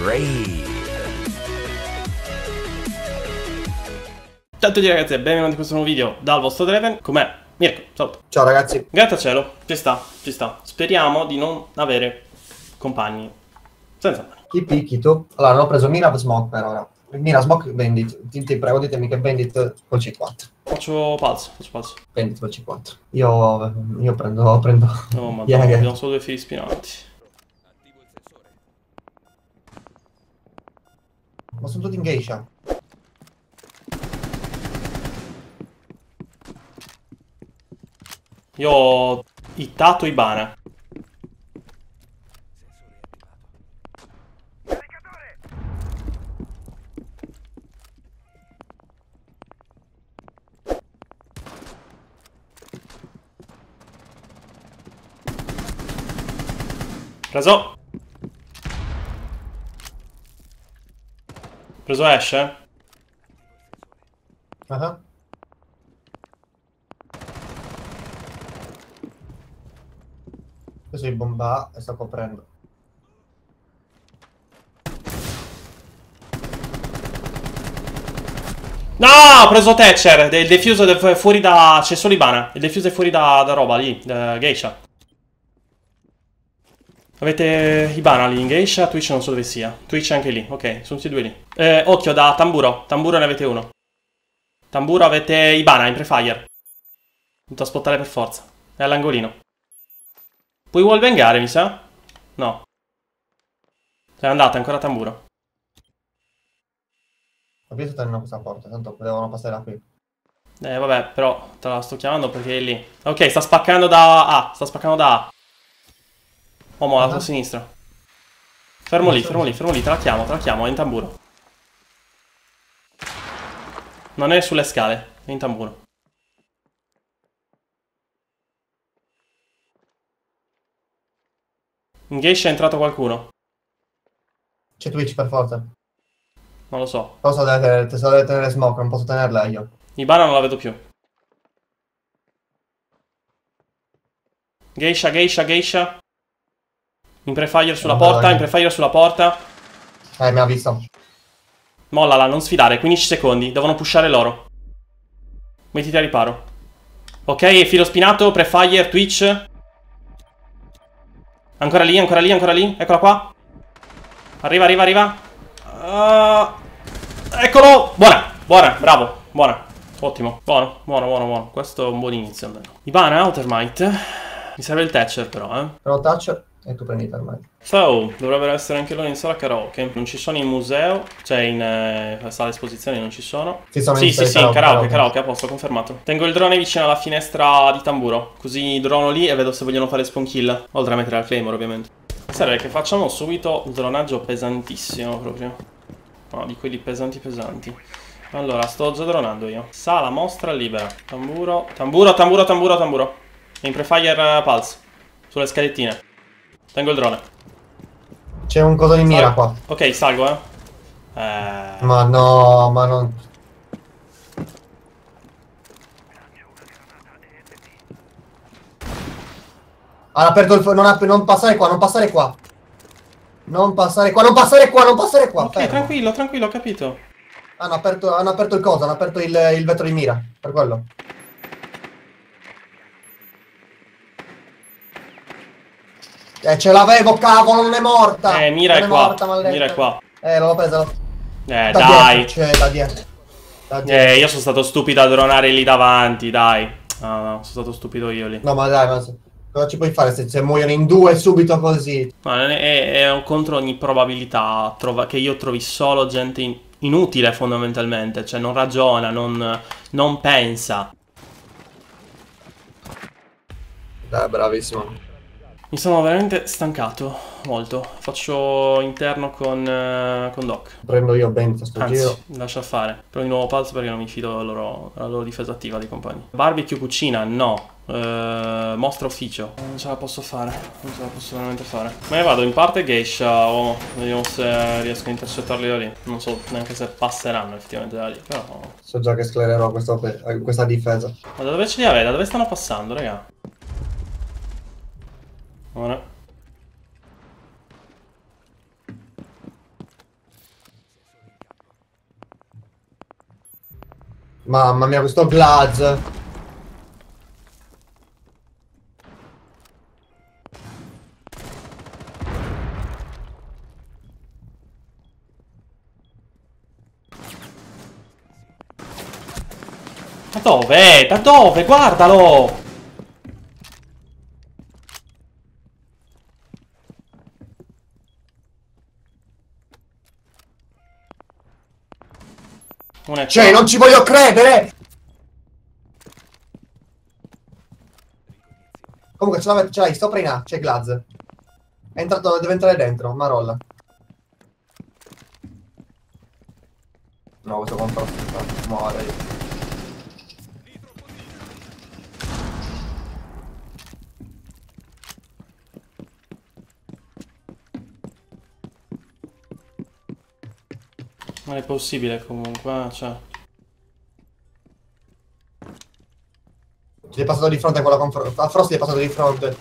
Raid. Ciao a tutti ragazzi e benvenuti in questo nuovo video dal vostro Draven. Com'è? Mirko, saluto. Ciao ragazzi. Grazie a cielo, ci sta. Speriamo di non avere compagni senza mani. Chi picchi tu? Allora, non ho preso Mira Smoke per ora. Mira Smoke Bandit. Ti prego, ditemi che Bandit col 50. Faccio palzo. Bandit col 50. Io prendo... Oh madonna, abbiamo solo due fili spinati. Ma sono tutti in geisha. Io ho hittato Ibana. Preso. Preso Ash, eh? Adesso il bomba e sto coprendo. No, ho preso Thatcher. Il diffuser è fuori da... C'è solo Ibana. Il diffuser è fuori da roba lì, da Geisha. Avete Ibana lì in Geisha, Twitch non so dove sia. Twitch è anche lì, ok, sono tutti e due lì. Occhio da Tamburo. Tamburo ne avete uno. Tamburo avete Ibana in prefire. Devo spottare per forza. È all'angolino. Puoi wallbangare, mi sa? No. Sei andata ancora a Tamburo. Capito, tengono questa porta, tanto devono passare da qui. Vabbè, però te la sto chiamando perché è lì. Ok, sta spaccando da A. Sta spaccando da A. Uomo alla tua sinistra. Fermo lì, te la chiamo, è in Tamburo. Non è sulle scale, è in Tamburo. In Geisha è entrato qualcuno. C'è Twitch per forza. Non lo so. Cosa deve tenere smoke, non posso tenerla io. Ibana non la vedo più. Geisha. In prefire sulla porta, Mi ha visto. Mollala, non sfidare, 15 secondi, devono pushare loro. Mettiti a riparo. Ok, filo spinato, prefire, Twitch. Ancora lì, eccola qua. Arriva. Eccolo! Buona, bravo, buona. Ottimo, buono. Questo è un buon inizio almeno. Ibana, Outermind. Mi serve il Thatcher però, Però touch e tu prendi ormai. So, dovrebbero essere anche loro in sala karaoke. Non ci sono in museo, cioè in sala esposizioni non ci sono. Sì, in karaoke, a posto, confermato. Tengo il drone vicino alla finestra di Tamburo, così drono lì e vedo se vogliono fare spawn kill. Oltre a mettere al claymore, ovviamente. Serve che facciamo subito un dronaggio pesantissimo proprio. No, di quelli pesanti. Allora, sto già dronando io. Sala, mostra libera. Tamburo. In prefire pulse. Sulle scalettine. Tengo il drone. C'è un coso di mira qua. Ok, salgo, Ma no, ma non... Ha aperto il... Non passare qua. Ok, tranquillo, ho capito. Hanno aperto il coso, hanno aperto il vetro di mira. Per quello. Ce l'avevo, cavolo, non è morta! Mira è qua. Mira è qua. L'ho presa. Dai. Da dietro. Io sono stato stupido a dronare lì davanti, dai. No, sono stato stupido io lì. No, ma dai, cosa ci puoi fare se muoiono in due subito così? Ma è contro ogni probabilità che io trovi solo gente inutile fondamentalmente. Cioè non ragiona, non pensa. Dai, bravissimo. Mi sono veramente stancato, molto. Faccio interno con Doc. Prendo io ben sto giro. Anzi, lascia fare. Prendo di nuovo pulse perché non mi fido della loro difesa attiva dei compagni. Barbecue cucina, no. Mostra ufficio. Non ce la posso fare. Non ce la posso veramente fare. Me ne vado in parte Geisha, uomo. Vediamo se riesco a intercettarli da lì. Non so neanche se passeranno effettivamente da lì. Però... So già che sclererò questa difesa. Ma da dove ce li avete? Da dove stanno passando, raga? Ora. Mamma mia, questo Glaz. Da dove? Da dove? Guardalo! Uno è Cioè, qua. non ci voglio credere! Comunque ce l'hai sopra in A, c'è Glaz. È entrato, deve entrare dentro, Marolla. No, questo compro. Muore. Non è possibile comunque, cioè. Gli è passato di fronte a quella a Frost gli è passato di fronte.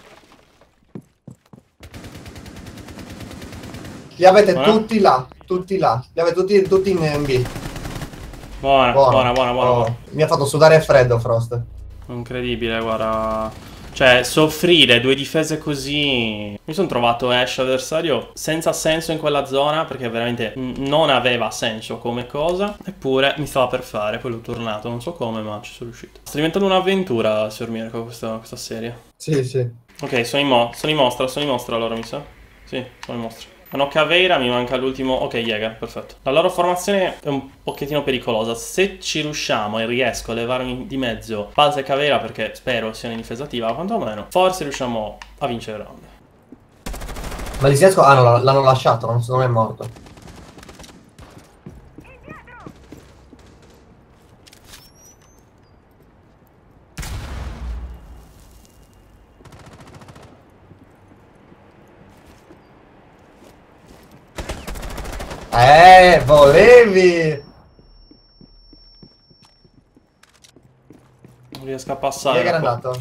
Li avete Buona. tutti là, tutti là. Li avete tutti in B. Buona, buona, buona, buona, Oh, buona. mi ha fatto sudare freddo Frost. Incredibile, guarda. Cioè, soffrire due difese così. Mi sono trovato Ash avversario senza senso in quella zona, perché veramente non aveva senso come cosa. Eppure mi stava per fare, poi l'ho tornato, non so come, ma ci sono riuscito. Sta diventando un'avventura, signor Mirko, questa serie. Sì, sì. Ok, sono in mostra allora, mi sa. Sì, sono in mostra. Hanno Caveira, mi manca l'ultimo. Ok, Jäger, perfetto. La loro formazione è un pochettino pericolosa. Se ci riusciamo e riesco a levarmi di mezzo Pulse e Caveira, perché spero siano in difesa attiva, quantomeno, forse riusciamo a vincere il round. Ma Lisiesco, ah no, l'hanno lasciato, non è morto. Volevi! Non riesco a passare. Chi è che da era qua. andato?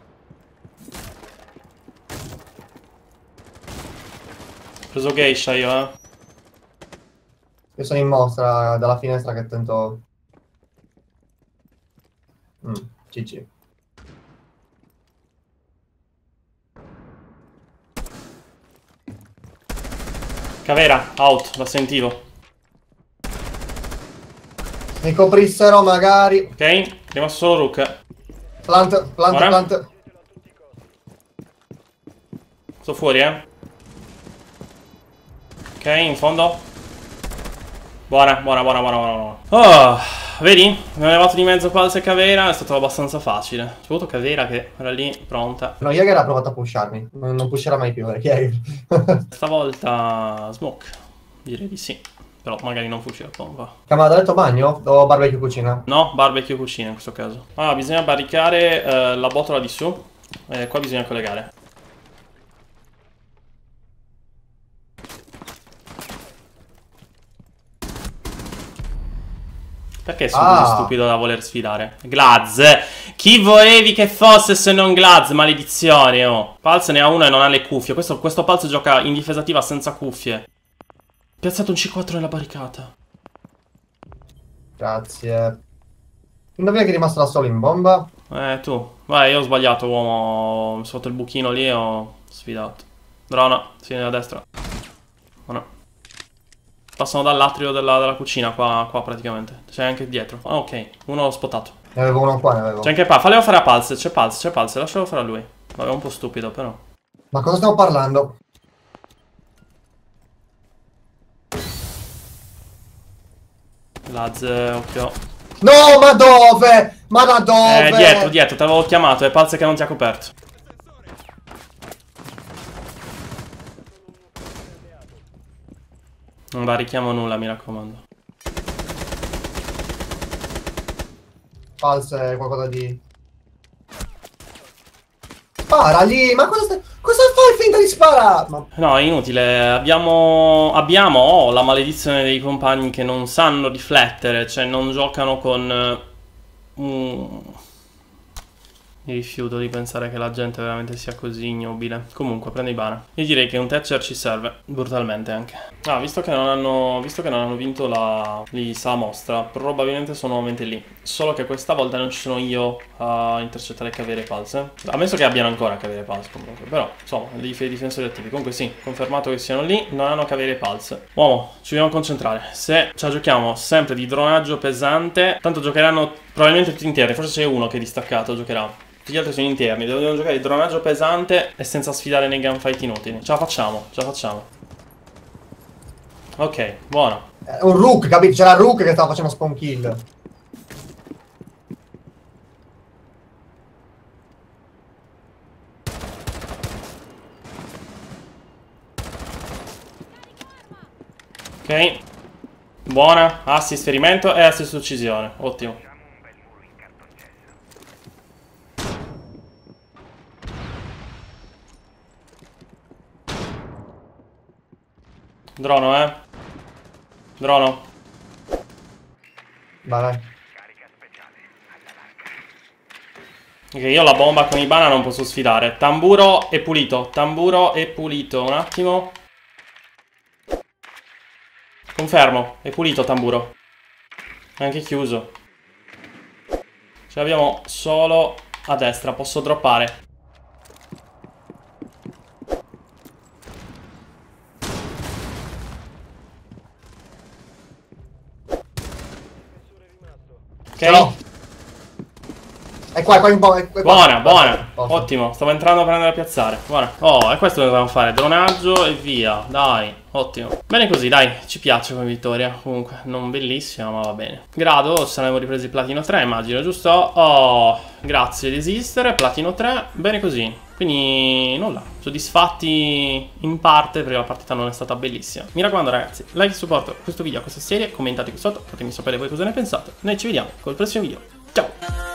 Ho preso Geisha io, eh. Io sono in mostra dalla finestra che tento... GG. Caveira, out, la sentivo. Mi coprissero magari... Ok, è rimasto solo Rook. Plant, plant, Ora? plant. Sto fuori, eh. Ok, in fondo. Buona, buona, buona, buona, buona. Oh, vedi? Mi ho levato di mezzo Pulse e Caveira, è stato abbastanza facile. Soprattutto Caveira che era lì, pronta. No, Jäger ha provato a pusharmi. Non pusherà mai più, Jäger. Stavolta Smoke. Direi di sì. Però magari non fucile a pompa. Camada, ha detto bagno o barbecue cucina? No, barbecue cucina in questo caso. Ah, bisogna barricare la botola di su. E qua bisogna collegare. Perché sono così stupido da voler sfidare? Glaz! Chi volevi che fosse se non Glaz? Maledizione, oh. Pulse ne ha una e non ha le cuffie. Questo Pulse gioca in difesa attiva senza cuffie. Piazzato un C4 nella barricata. Grazie. Indovina chi è rimasto da solo in bomba? Tu. Vai, io ho sbagliato, uomo. Sotto il buchino lì ho sfidato. Drona, sì, a destra. Buona. Passano dall'atrio della cucina, qua praticamente. C'è anche dietro. Ah, ok. Uno l'ho spottato. Ne avevo uno qua, ne avevo. C'è anche qua. Fallo fare a Pulse. C'è Pulse. Lascialo fare a lui. Vabbè, è un po' stupido, però. Ma cosa stiamo parlando? Laz, occhio. No, ma dove? Ma da dove? Dietro, te l'avevo chiamato. È Pulse che non ti ha coperto. Non barrichiamo nulla, mi raccomando. False, qualcosa di... Spara lì, ma cosa fai finta di sparare? Ma... No, è inutile. Abbiamo la maledizione dei compagni che non sanno riflettere, cioè non giocano con Mi rifiuto di pensare che la gente veramente sia così ignobile. Comunque, prendi Ibana. Io direi che un Thatcher ci serve, brutalmente anche. Ah, visto che non hanno vinto la mostra, probabilmente sono nuovamente lì. Solo che questa volta non ci sono io a intercettare Cavere e Pulse. Ammesso che abbiano ancora Cavere e Pulse comunque. Però, insomma, i difensori attivi. Comunque sì, confermato che siano lì, non hanno Cavere e Pulse. Uomo, ci dobbiamo concentrare. Se ce la giochiamo sempre di dronaggio pesante, tanto giocheranno probabilmente tutti interni. Forse c'è uno che è distaccato, giocherà. Tutti gli altri sono interni, dobbiamo giocare di dronaggio pesante e senza sfidare nei gunfight inutili. Ce la facciamo, ce la facciamo. Ok, buono. Un Rook, capito? C'era Rook che stava facendo spawn kill. Ok. Buona, assist ferimento e assist uccisione. Ottimo. Drono, Drono. Vai. Ok, io la bomba con Ibana non posso sfidare. Tamburo è pulito. Tamburo è pulito. Un attimo. Confermo, è pulito Tamburo. È anche chiuso. Ce l'abbiamo solo a destra. Posso droppare. Ok. No. È qua in po'. Buona, buona. Ottimo, stavo entrando a prendere a piazzare. Buona. Oh, è questo che dobbiamo fare. Dronaggio e via. Dai, ottimo. Bene così, dai. Ci piace come vittoria. Comunque, non bellissima, ma va bene. Grado, saremmo ripresi platino 3, immagino, giusto? Oh, grazie di esistere. Platino 3. Bene così. Quindi, nulla. Soddisfatti in parte perché la partita non è stata bellissima. Mi raccomando, ragazzi, like e supporto questo video, a questa serie. Commentate qui sotto, fatemi sapere voi cosa ne pensate. Noi ci vediamo col prossimo video. Ciao!